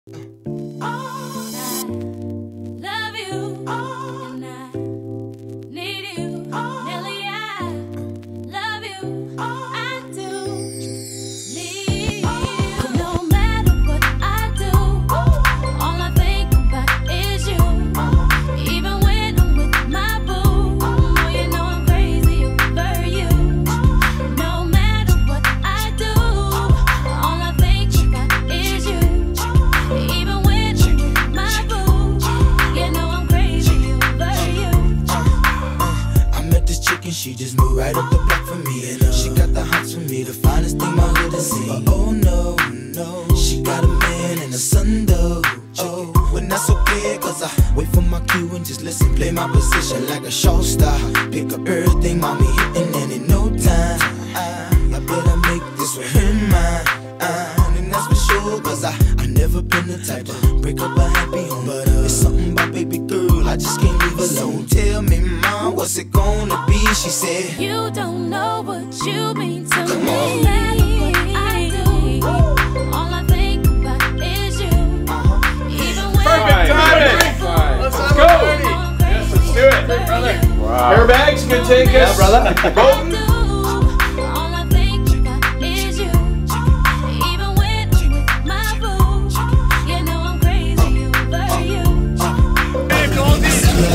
She just moved right up the block for me, and she got the hots for me, the finest thing my hood has seen. But oh no, no, she got a man and a son though. Oh, but that's okay, cause I wait for my cue and just listen, play my position like a show star. Pick up everything, mommy hitting, and in no time I better make this with her mine. And that's for sure, cause I never been the type to break up a happy home. But it's something about baby girl, I just can't leave alone. Tell me, mom, what's it gonna be? She said, you don't know what you mean to come me. on. No matter what I do, all I think about is you. Even when Perfect timing. Let's go. Yes, let's do it. Great, brother. Wow. Airbags can take us. Yeah, brother. Golden. all I think about is you. Even when I'm with my boo, you know I'm crazy over you. Hey, Goldie.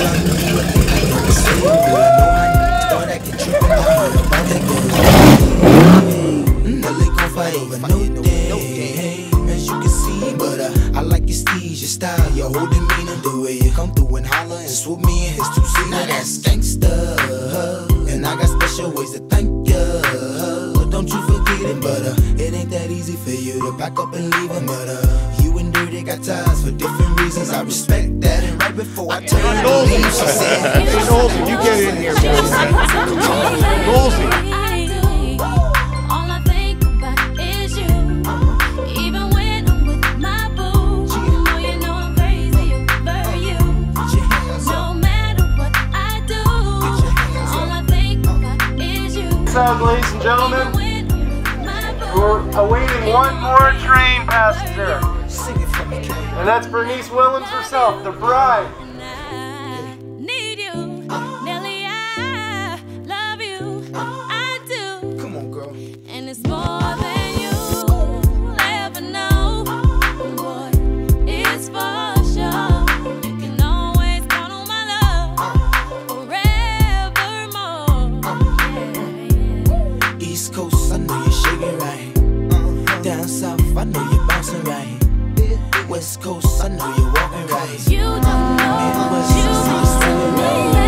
As you can see, but I like your steez, your style, your whole demeanor, the way you come through and holler and swoop me in his two-seater. Now that's gangsta, and I got special ways to thank ya. Don't you forget it, but it ain't that easy for you to back up and leave him. But you and Dirty got ties for different reasons. I respect that, and right before I turned to leave, she said, Hey, Nosy, you get in here, bro. Nosy. Ladies and gentlemen, we're awaiting one more train passenger, and that's Bernice Williams herself, the bride. Need you, Nelly, I love you, I do. come on, girl. And it's more than you'll ever know. Boy, it's for sure. You can always count on my love forevermore. Yeah. East Coast, I know you're shaking right. Down south, I know you're bouncing right. West Coast, I know you're walking right. You don't know what you mean to me.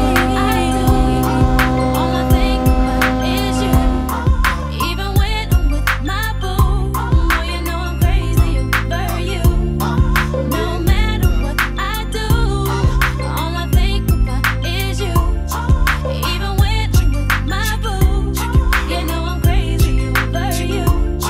All I think about is you. Even when I'm with my boo, oh, you know I'm crazy over you. No matter what I do, all I think about is you. Even when I'm with my boo, you know I'm crazy over you.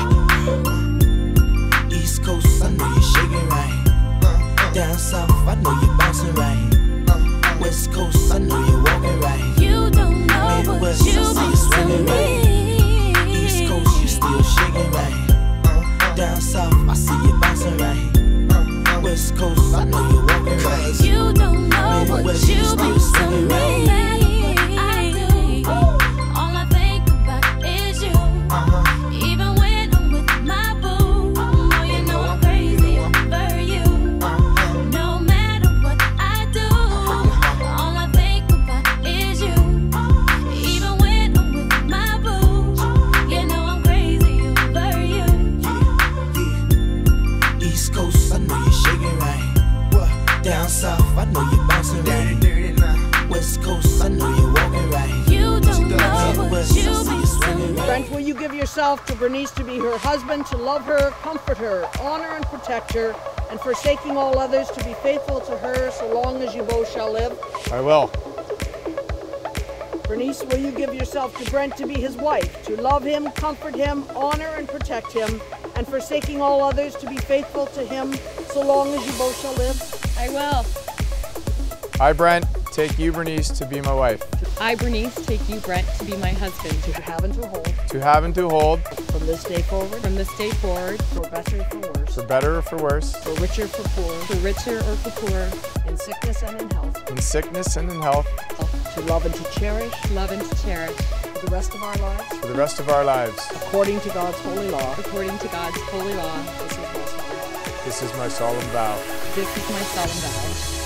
East Coast, I know you're shaking right. Down south, I know you're bouncing right. West Coast, I know you're walking right. You don't know what Midwest, you I see you mean to swinging right. me. East Coast, you still shaking right. Down south, I see you bouncing right. West Coast, I know you're walking right. You don't know what Midwest, you still mean to swinging me. right. I do. All I think about is you. Even when I'm with my boo, oh, you know I'm crazy over you. No matter what I do, all I think about is you. Even when I'm with my boo, you know I'm crazy over you. East Coast, I know you're shaking right. Down south, I know you're bouncing right. West Coast, I know you're walking right. You don't know what Midwest, I you see mean you swinging right. Brent, will you give yourself to Bernice to be her husband, to love her, comfort her, honor and protect her, and forsaking all others, to be faithful to her so long as you both shall live? I will. Bernice, will you give yourself to Brent to be his wife, to love him, comfort him, honor and protect him, and forsaking all others, to be faithful to him so long as you both shall live? I will. I, Brent, take you, Bernice, to be my wife. I, Bernice, take you, Brent, to be my husband. To have and to hold. To have and to hold. From this day forward. From this day forward. For better or for worse. For better or for worse. For richer or for poor. For richer or for poor. In sickness and in health. In sickness and in health. To love and to cherish. Love and to cherish. For the rest of our lives. For the rest of our lives. According to God's holy law. According to God's holy law. This is my solemn vow. This is my solemn vow. This is my solemn vow.